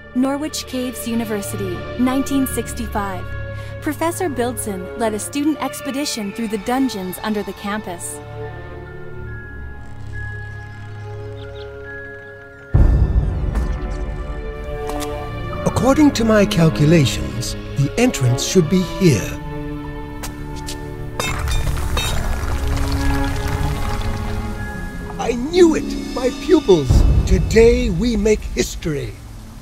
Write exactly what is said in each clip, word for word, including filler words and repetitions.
Norwich Caves University, nineteen sixty-five. Professor Bildson led a student expedition through the dungeons under the campus. According to my calculations, the entrance should be here. I knew it! My pupils! Today we make history!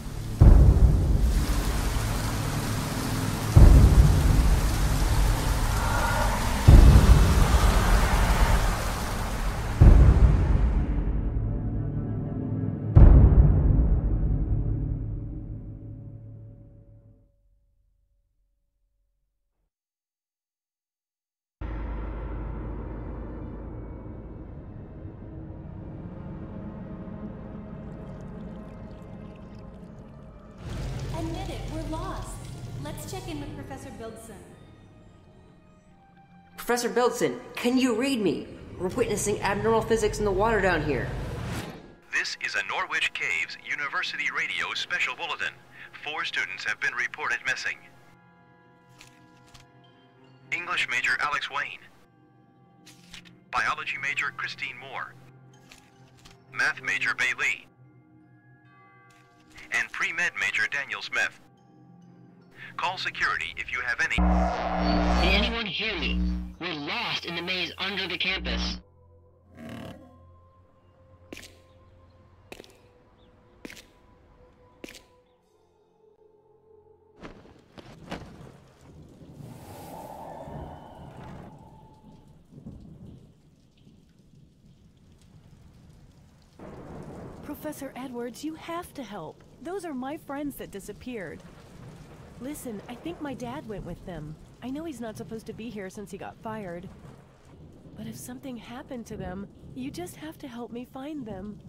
Admit it, we're lost. Let's check in with Professor Bildson. Professor Bildson, can you read me? We're witnessing abnormal physics in the water down here. This is a Norwich Caves University Radio special bulletin. Four students have been reported missing. English major Alex Wayne. Biology major Christine Moore. Math major Bay Lee. And pre-med major Daniel Smith. Call security if you have any... Can anyone hear me? We're lost in the maze under the campus. Professor Edwards, you have to help. Those are my friends that disappeared. Listen, I think my dad went with them. I know he's not supposed to be here since he got fired. But if something happened to them, you just have to help me find them.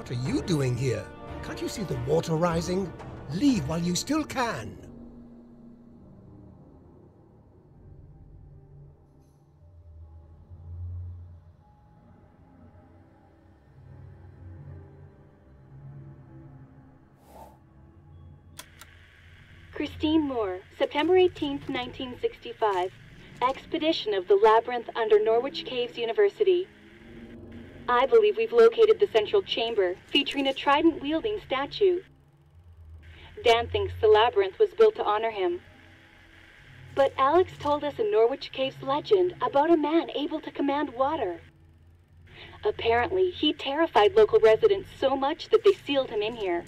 What are you doing here? Can't you see the water rising? Leave while you still can. Christine Moore, September eighteenth, nineteen sixty-five. Expedition of the Labyrinth under Norwich Caves University. I believe we've located the central chamber, featuring a trident-wielding statue. Dan thinks the labyrinth was built to honor him. But Alex told us a Norwich Caves legend about a man able to command water. Apparently, he terrified local residents so much that they sealed him in here.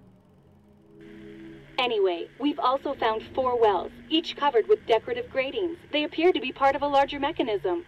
Anyway, we've also found four wells, each covered with decorative gratings. They appear to be part of a larger mechanism.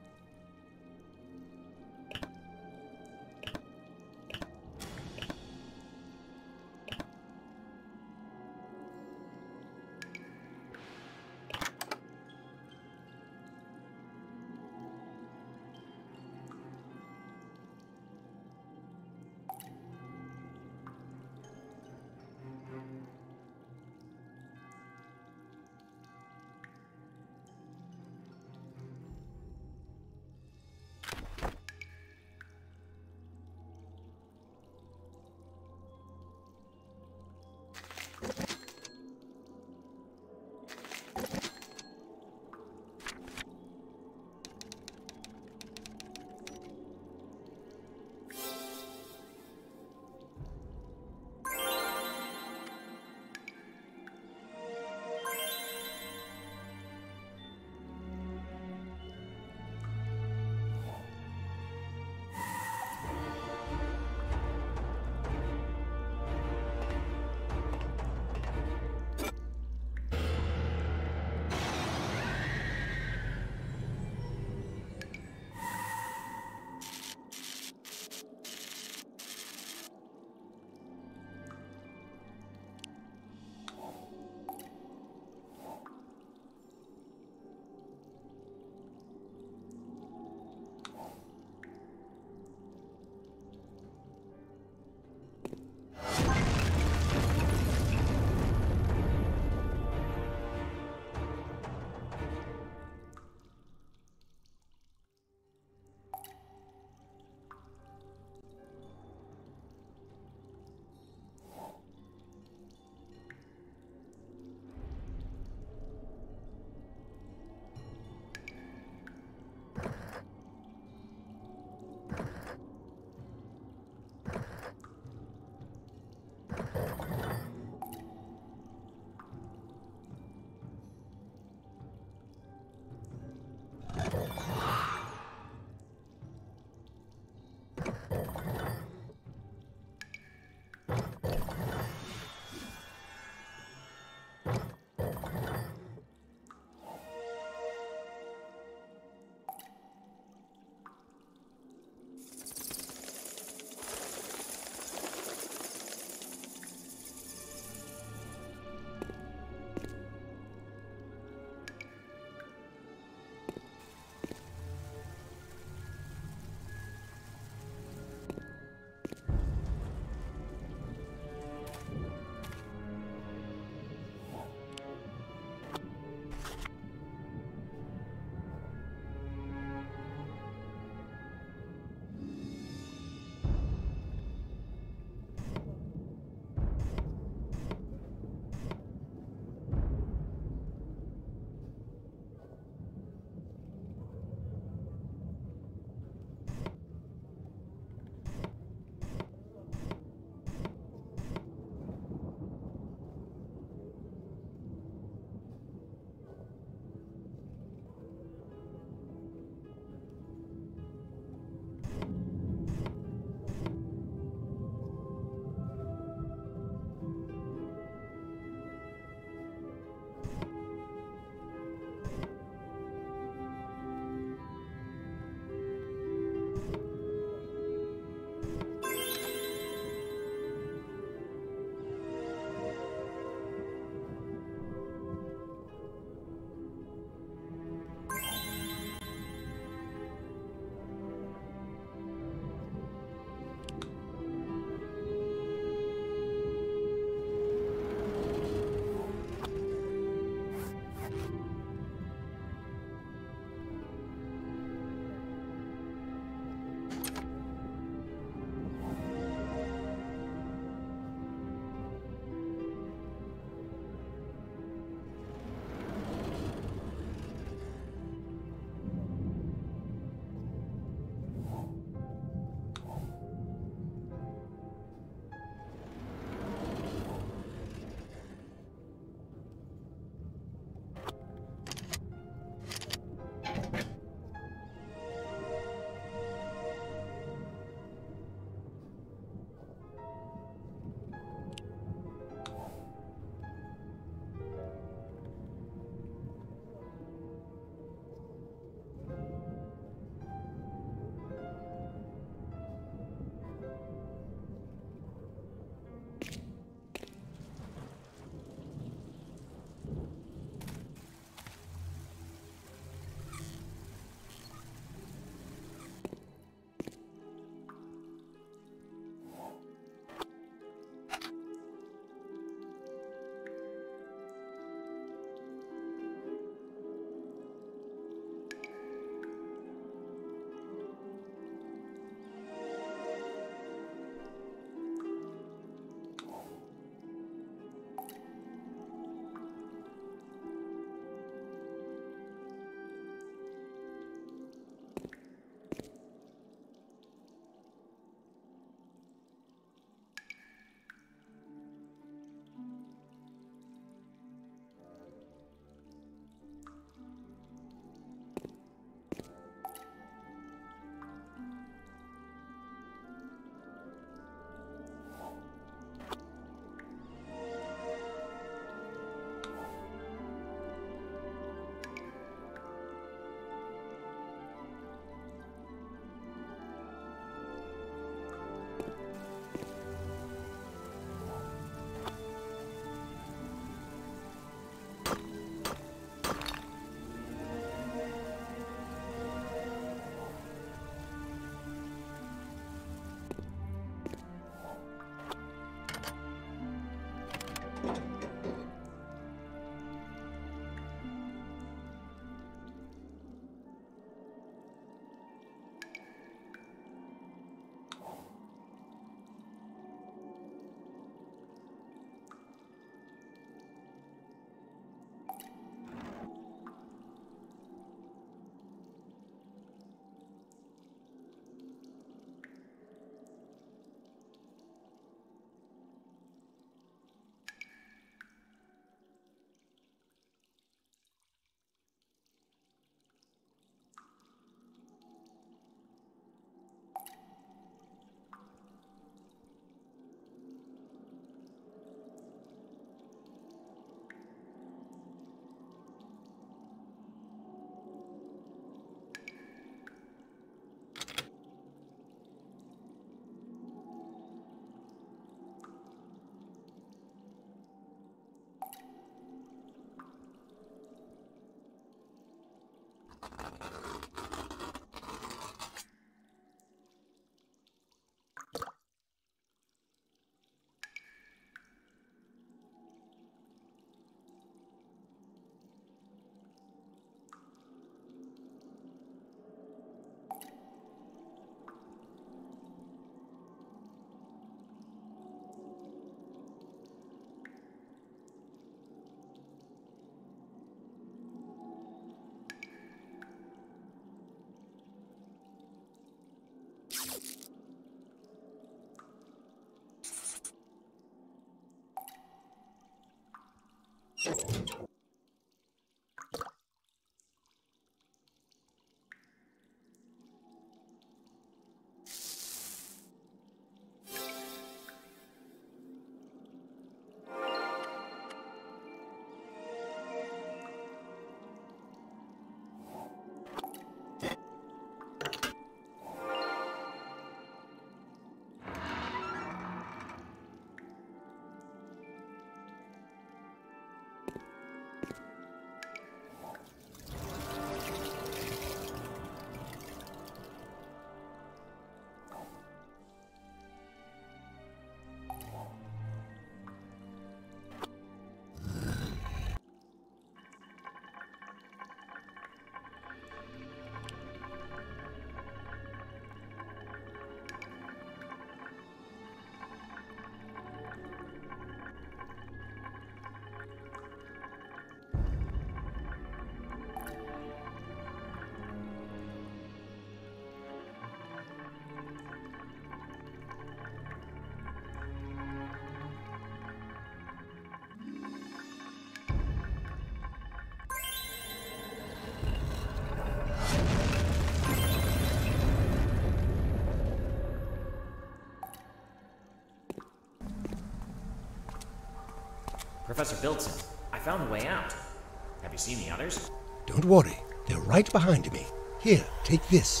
Professor Bildson, I found the way out. Have you seen the others? Don't worry, they're right behind me. Here, take this.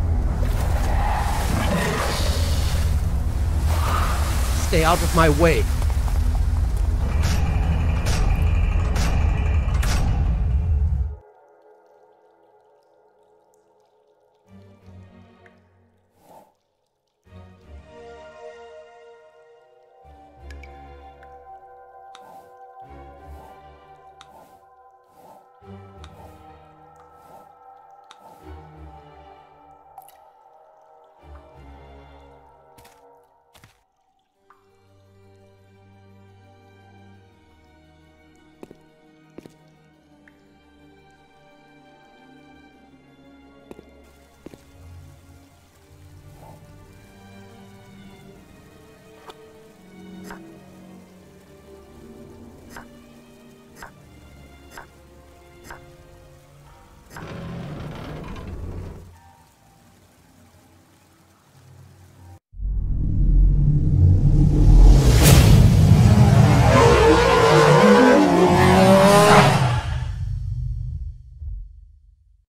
Stay out of my way.